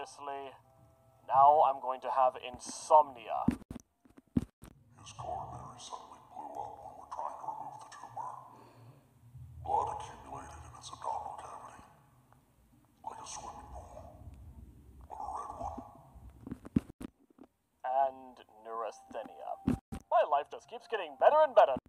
seriously? Now I'm going to have insomnia. His coronary suddenly blew up when we're trying to remove the tumor. Blood accumulated in its abdominal cavity. Like a swimming pool. But a red one. And neurasthenia. My life just keeps getting better and better.